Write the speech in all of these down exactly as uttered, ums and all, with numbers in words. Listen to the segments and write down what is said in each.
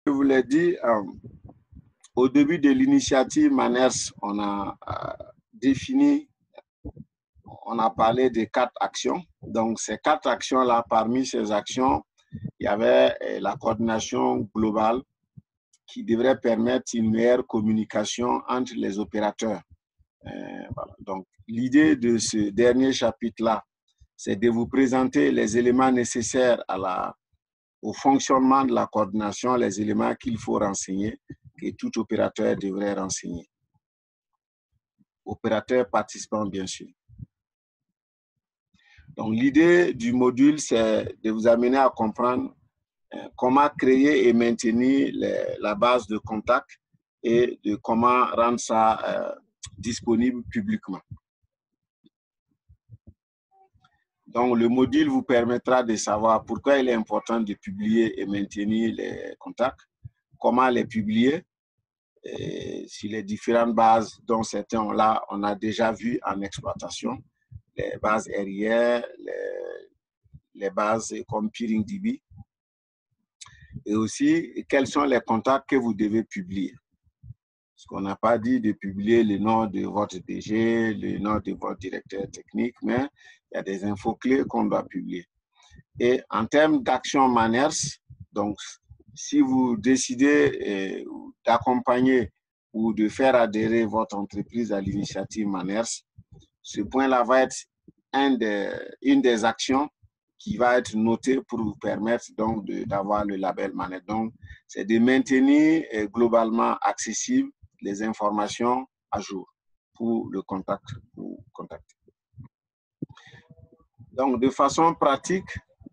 Je vous l'ai dit, euh, au début de l'initiative Manners, on a euh, défini, on a parlé de quatre actions. Donc, ces quatre actions-là, parmi ces actions, il y avait euh, la coordination globale qui devrait permettre une meilleure communication entre les opérateurs. Euh, voilà. Donc, l'idée de ce dernier chapitre-là, c'est de vous présenter les éléments nécessaires à la, au fonctionnement de la coordination, les éléments qu'il faut renseigner, que tout opérateur devrait renseigner. Opérateur participant, bien sûr. Donc, l'idée du module, c'est de vous amener à comprendre euh, comment créer et maintenir les, la base de contact et de comment rendre ça euh, disponible publiquement. Donc, le module vous permettra de savoir pourquoi il est important de publier et maintenir les contacts, comment les publier, et sur les différentes bases dont certains on, là, on a déjà vu en exploitation, les bases R I R, les, les bases comme PeeringDB, et aussi quels sont les contacts que vous devez publier. Parce qu'on n'a pas dit de publier le nom de votre D G, le nom de votre directeur technique, mais il y a des infos clés qu'on doit publier. Et en termes d'action Manners, donc si vous décidez eh, d'accompagner ou de faire adhérer votre entreprise à l'initiative Manners, ce point-là va être un des, une des actions qui va être notée pour vous permettre donc d'avoir le label Manners. Donc, c'est de maintenir eh, globalement accessible les informations à jour pour le contact, pour contacter. Donc, de façon pratique,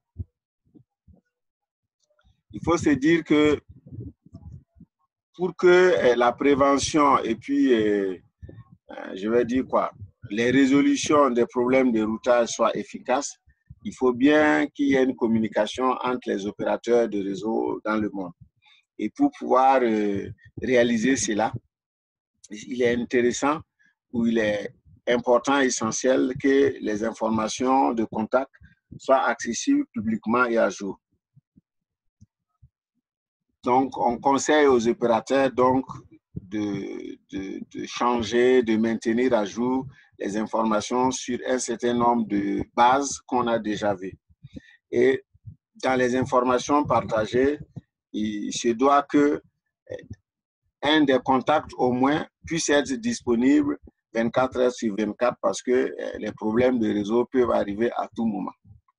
il faut se dire que pour que eh, la prévention et puis, eh, je vais dire quoi, les résolutions des problèmes de routage soient efficaces, il faut bien qu'il y ait une communication entre les opérateurs de réseau dans le monde. Et pour pouvoir eh, réaliser cela, il est intéressant ou il est important, essentiel que les informations de contact soient accessibles publiquement et à jour. Donc, on conseille aux opérateurs donc, de, de, de changer, de maintenir à jour les informations sur un certain nombre de bases qu'on a déjà vues. Et dans les informations partagées, il se doit que un des contacts au moins puisse être disponible vingt-quatre heures sur vingt-quatre parce que les problèmes de réseau peuvent arriver à tout moment.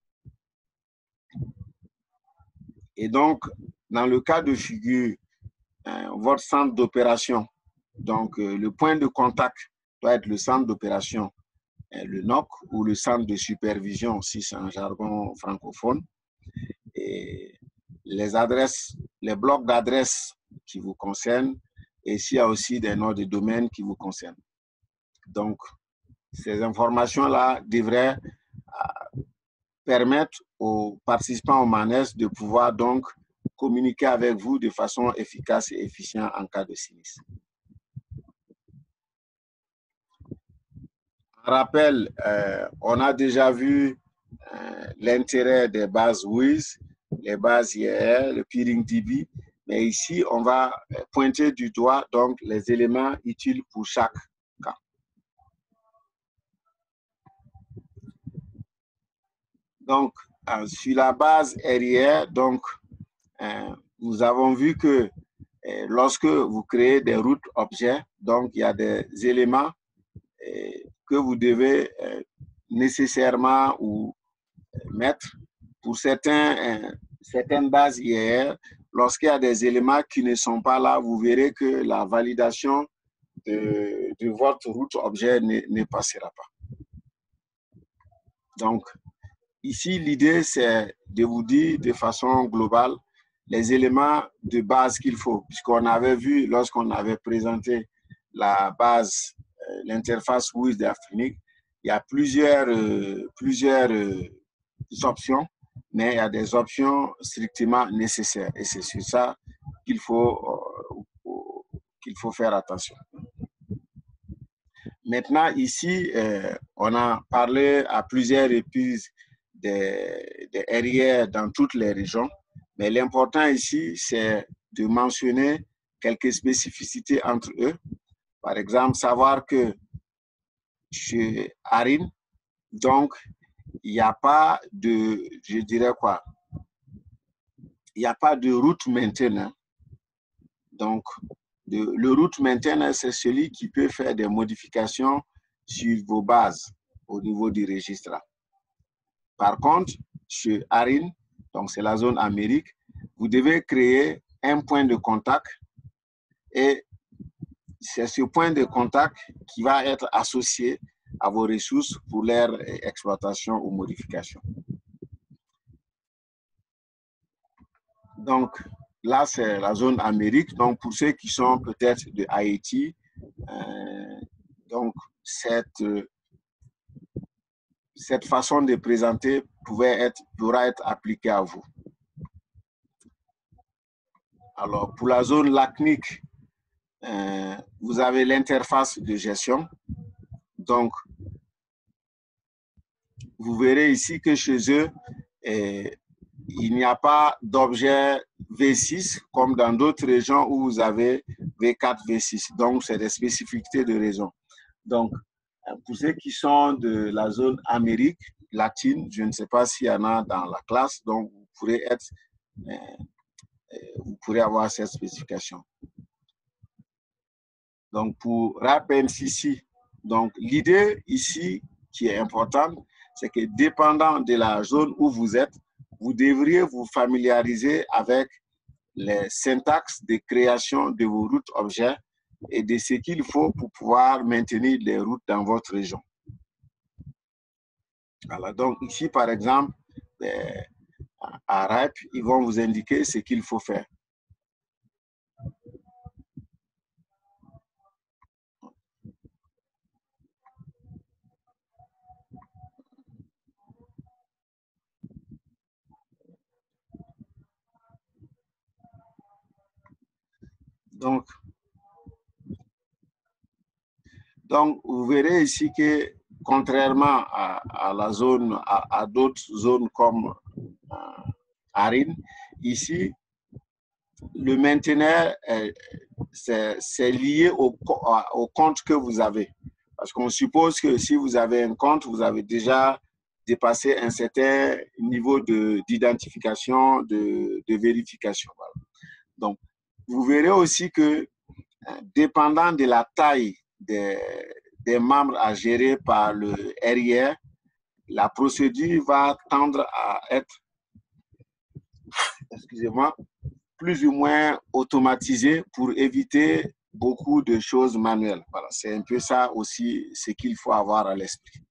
Et donc, dans le cas de figure, euh, votre centre d'opération, donc euh, le point de contact doit être le centre d'opération, euh, le N O C, ou le centre de supervision, si c'est un jargon francophone. Et les adresses, les blocs d'adresses qui vous concernent, et s'il y a aussi des noms de domaines qui vous concernent. Donc, ces informations-là devraient euh, permettre aux participants au Manners de pouvoir donc communiquer avec vous de façon efficace et efficiente en cas de sinistre. En rappel, euh, on a déjà vu euh, l'intérêt des bases W I S, les bases I R R, le PeeringDB, mais ici, on va pointer du doigt donc les éléments utiles pour chaque cas. Donc, euh, sur la base R I R, donc, euh, nous avons vu que euh, lorsque vous créez des routes objets, donc il y a des éléments euh, que vous devez euh, nécessairement ou euh, mettre. Pour certains, euh, certaines bases I R R, lorsqu'il y a des éléments qui ne sont pas là, vous verrez que la validation de, de votre route objet ne, ne passera pas. Donc, ici, l'idée, c'est de vous dire de façon globale les éléments de base qu'il faut, puisqu'on avait vu lorsqu'on avait présenté la base, euh, l'interface W I S d'Afrique, il y a plusieurs, euh, plusieurs euh, options, mais il y a des options strictement nécessaires. Et c'est sur ça qu'il faut, euh, qu'il faut faire attention. Maintenant, ici, euh, on a parlé à plusieurs reprises des, des R I R dans toutes les régions, mais l'important ici, c'est de mentionner quelques spécificités entre eux. Par exemple, savoir que chez Arin, donc, il n'y a pas de, je dirais quoi, il n'y a pas de route maintenance. Donc, de, le route maintenance, c'est celui qui peut faire des modifications sur vos bases au niveau du registre. Par contre, chez Arin, donc c'est la zone Amérique, vous devez créer un point de contact et c'est ce point de contact qui va être associé à vos ressources pour leur exploitation ou modification. Donc, là, c'est la zone Amérique. Donc, pour ceux qui sont peut-être de Haïti, euh, donc, cette, cette façon de présenter pouvait être, pourra être appliquée à vous. Alors, pour la zone lacnique, euh, vous avez l'interface de gestion. Donc, vous verrez ici que chez eux, eh, il n'y a pas d'objet V six comme dans d'autres régions où vous avez V quatre, V six. Donc, c'est des spécificités de région. Donc, pour ceux qui sont de la zone Amérique latine, je ne sais pas s'il y en a dans la classe, donc vous pourrez être, euh, vous pourrez avoir cette spécification. Donc, pour R A P N C C, donc l'idée ici qui est importante, c'est que dépendant de la zone où vous êtes, vous devriez vous familiariser avec les syntaxes de création de vos routes objets et de ce qu'il faut pour pouvoir maintenir les routes dans votre région. Voilà, donc ici, par exemple, à R A P, ils vont vous indiquer ce qu'il faut faire. Donc, donc, vous verrez ici que contrairement à, à la zone, à, à d'autres zones comme euh, Arin, ici, le mainteneur, euh, c'est lié au, au compte que vous avez. Parce qu'on suppose que si vous avez un compte, vous avez déjà dépassé un certain niveau d'identification, de, de, de vérification. Voilà. Donc, vous verrez aussi que, dépendant de la taille des, des membres à gérer par le R I R, la procédure va tendre à être, excusez-moi, plus ou moins automatisée pour éviter beaucoup de choses manuelles. Voilà, c'est un peu ça aussi ce qu'il faut avoir à l'esprit.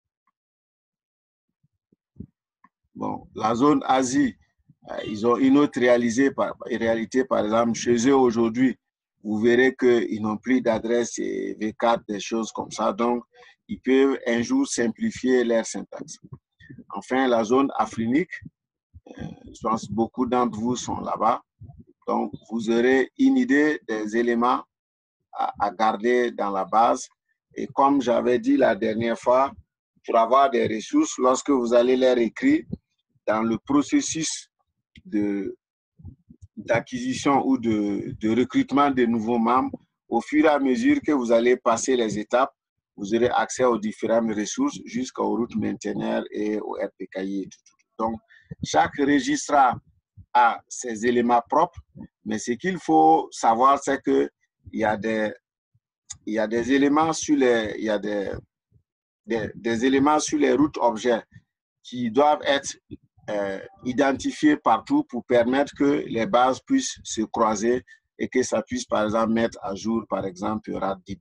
Bon, la zone Asie, euh, ils ont une autre réalisée par, réalité, par exemple, chez eux aujourd'hui, vous verrez qu'ils n'ont plus d'adresse V quatre, des choses comme ça. Donc, ils peuvent un jour simplifier leur syntaxe. Enfin, la zone afrinique, euh, je pense que beaucoup d'entre vous sont là-bas. Donc, vous aurez une idée des éléments à, à garder dans la base. Et comme j'avais dit la dernière fois, pour avoir des ressources, lorsque vous allez les écrire dans le processus de d'acquisition ou de, de recrutement de nouveaux membres, au fur et à mesure que vous allez passer les étapes, vous aurez accès aux différentes ressources jusqu'aux routes mainteneurs et au R P K I et tout, tout. Donc, chaque registre a ses éléments propres, mais ce qu'il faut savoir, c'est qu'il y a des, il y a des éléments sur les, il y a des, des, des éléments sur les routes objets qui doivent être Euh, identifier partout pour permettre que les bases puissent se croiser et que ça puisse, par exemple, mettre à jour, par exemple, RADDB.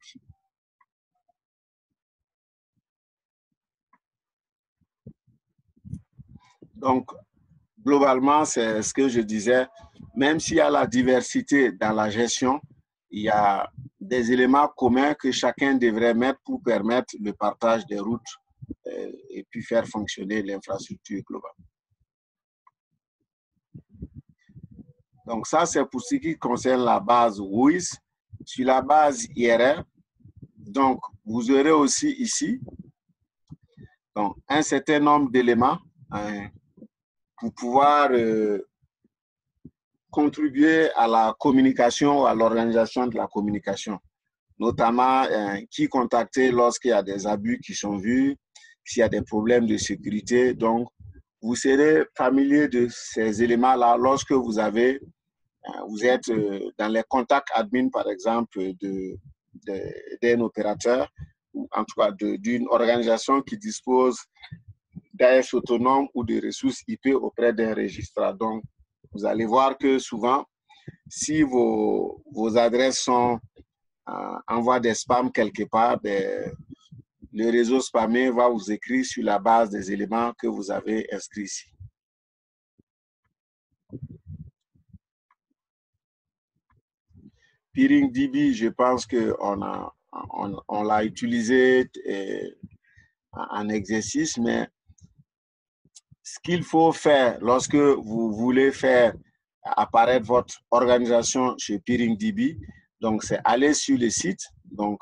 Donc, globalement, c'est ce que je disais, même s'il y a la diversité dans la gestion, il y a des éléments communs que chacun devrait mettre pour permettre le partage des routes euh, et puis faire fonctionner l'infrastructure globale. Donc ça, c'est pour ce qui concerne la base W O I S. Sur la base I R R, donc vous aurez aussi ici donc, un certain nombre d'éléments hein, pour pouvoir euh, contribuer à la communication, à l'organisation de la communication, notamment euh, qui contacter lorsqu'il y a des abus qui sont vus, s'il y a des problèmes de sécurité. Donc, vous serez familier de ces éléments-là lorsque vous avez, euh, vous êtes euh, dans les contacts admin, par exemple, de, de, d'un opérateur, ou en tout cas d'une organisation qui dispose d'A S autonome ou de ressources I P auprès d'un registraire. Donc, vous allez voir que souvent, si vos, vos adresses sont euh, envoient des spams quelque part, ben, le réseau spammé va vous écrire sur la base des éléments que vous avez inscrits ici. PeeringDB, je pense qu'on a, on, on l'a utilisé euh, en exercice, mais ce qu'il faut faire lorsque vous voulez faire apparaître votre organisation chez PeeringDB, donc c'est aller sur le site, donc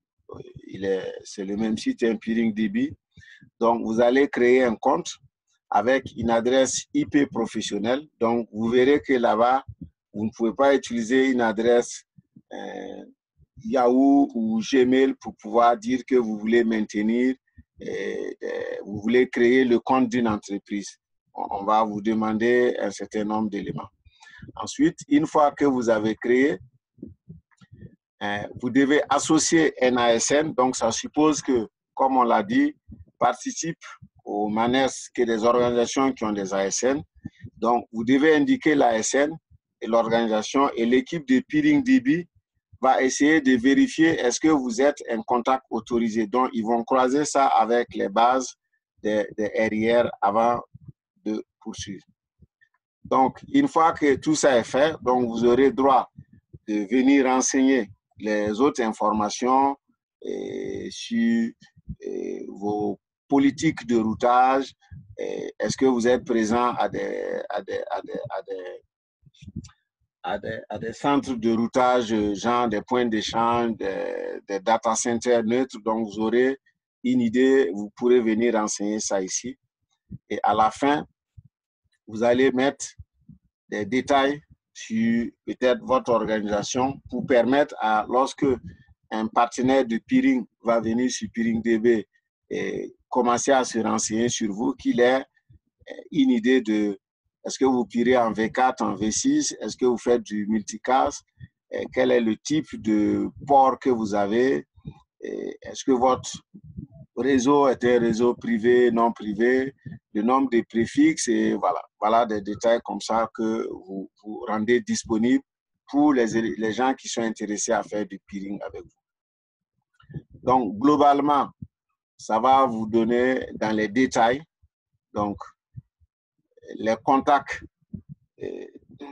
c'est le même site, hein, PeeringDB. Donc vous allez créer un compte avec une adresse I P professionnelle. Donc vous verrez que là-bas, vous ne pouvez pas utiliser une adresse euh, Yahoo ou Gmail pour pouvoir dire que vous voulez maintenir, et, et, vous voulez créer le compte d'une entreprise. On va vous demander un certain nombre d'éléments. Ensuite, une fois que vous avez créé, euh, vous devez associer un A S N. Donc, ça suppose que, comme on l'a dit, participe aux manières que des organisations qui ont des A S N. Donc, vous devez indiquer l'A S N et l'organisation, et l'équipe de PeeringDB va essayer de vérifier est-ce que vous êtes un contact autorisé. Donc, ils vont croiser ça avec les bases des de R I R avant de poursuivre. Donc, une fois que tout ça est fait, donc vous aurez droit de venir renseigner les autres informations et sur et vos politiques de routage. Est-ce que vous êtes présent à des, à des, à des, à des À des, à des centres de routage, genre des points d'échange, des, des data centers neutres. Donc, vous aurez une idée, vous pourrez venir renseigner ça ici. Et à la fin, vous allez mettre des détails sur peut-être votre organisation pour permettre à, lorsque un partenaire de peering va venir sur PeeringDB et commencer à se renseigner sur vous, qu'il ait une idée de est-ce que vous pirez en V quatre, en V six? Est-ce que vous faites du multicast? Et quel est le type de port que vous avez? Est-ce que votre réseau est un réseau privé, non privé? Le nombre de préfixes et voilà. Voilà des détails comme ça que vous, vous rendez disponibles pour les, les gens qui sont intéressés à faire du peering avec vous. Donc, globalement, ça va vous donner dans les détails. Donc, les contacts euh,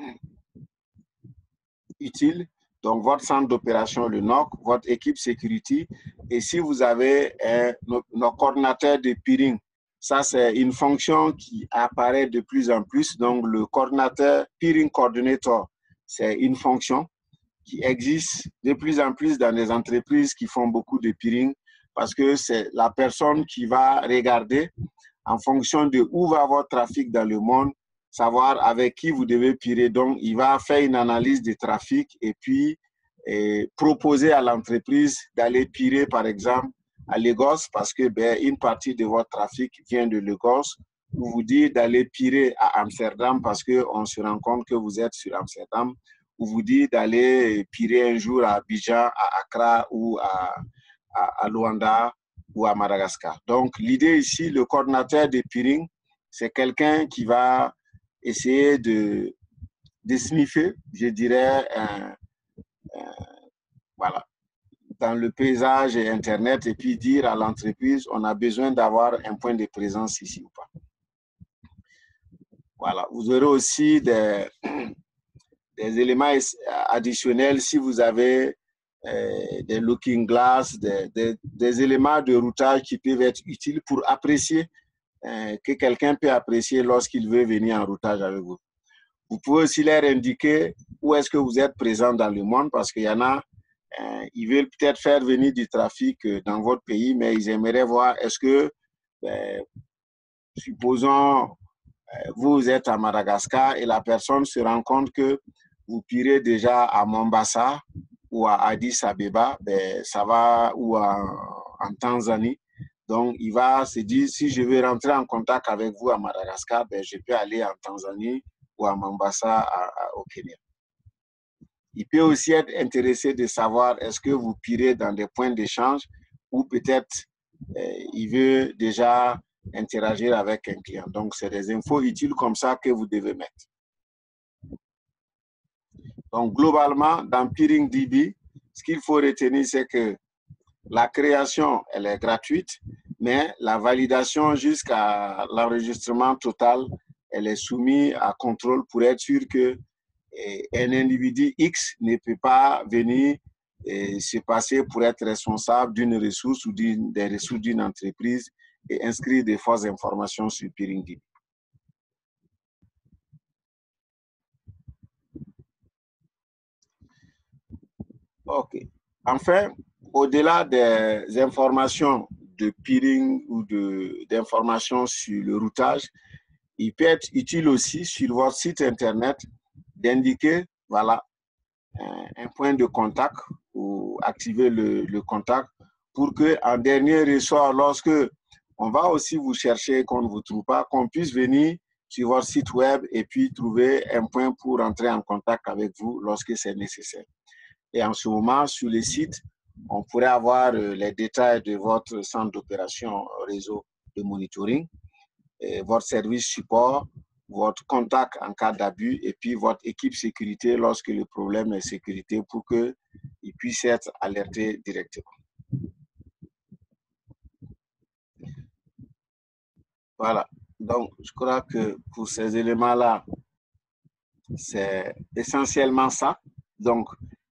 utiles, donc votre centre d'opération, le N O C, votre équipe security, et si vous avez un, nos, nos coordinateurs de peering, ça c'est une fonction qui apparaît de plus en plus. Donc le coordinateur peering coordinator, c'est une fonction qui existe de plus en plus dans les entreprises qui font beaucoup de peering, parce que c'est la personne qui va regarder en fonction de où va votre trafic dans le monde, savoir avec qui vous devez peerer. Donc, il va faire une analyse du trafic et puis et proposer à l'entreprise d'aller peerer, par exemple, à Lagos, parce que ben, une partie de votre trafic vient de Lagos, ou vous dire d'aller peerer à Amsterdam parce qu'on se rend compte que vous êtes sur Amsterdam, ou vous dire d'aller peerer un jour à Abidjan, à Accra ou à, à, à Luanda ou à Madagascar. Donc, l'idée ici, le coordinateur de peering, c'est quelqu'un qui va essayer de, de sniffer, je dirais, un, un, voilà, dans le paysage et Internet, et puis dire à l'entreprise, on a besoin d'avoir un point de présence ici ou pas. Voilà, vous aurez aussi des, des éléments additionnels si vous avez euh, des looking glass, des, des, des éléments de routage qui peuvent être utiles pour apprécier, euh, que quelqu'un peut apprécier lorsqu'il veut venir en routage avec vous. Vous pouvez aussi leur indiquer où est-ce que vous êtes présent dans le monde, parce qu'il y en a, euh, ils veulent peut-être faire venir du trafic dans votre pays, mais ils aimeraient voir est-ce que, euh, supposons, vous êtes à Madagascar et la personne se rend compte que vous pirez déjà à Mombasa ou à Addis Abeba, ben, ça va, ou à, en Tanzanie. Donc, il va se dire, si je veux rentrer en contact avec vous à Madagascar, ben, je peux aller en Tanzanie ou à Mombasa à, à, au Kenya. Il peut aussi être intéressé de savoir est-ce que vous pirez dans des points d'échange ou peut-être euh, il veut déjà interagir avec un client. Donc, c'est des infos utiles comme ça que vous devez mettre. Donc, globalement, dans PeeringDB, ce qu'il faut retenir, c'est que la création, elle est gratuite, mais la validation jusqu'à l'enregistrement total, elle est soumise à contrôle pour être sûr que un individu X ne peut pas venir et se passer pour être responsable d'une ressource ou des ressources d'une entreprise et inscrire des fausses informations sur PeeringDB. OK. Enfin, au-delà des informations de peering ou d'informations sur le routage, il peut être utile aussi sur votre site Internet d'indiquer, voilà, un, un point de contact ou activer le, le contact pour qu'en dernier ressort, lorsque on va aussi vous chercher et qu'on ne vous trouve pas, qu'on puisse venir sur votre site web et puis trouver un point pour entrer en contact avec vous lorsque c'est nécessaire. Et en ce moment, sur le site, on pourrait avoir les détails de votre centre d'opération réseau de monitoring, et votre service support, votre contact en cas d'abus et puis votre équipe sécurité lorsque le problème est sécurité pour qu'il puisse être alerté directement. Voilà. Donc, je crois que pour ces éléments-là, c'est essentiellement ça. Donc,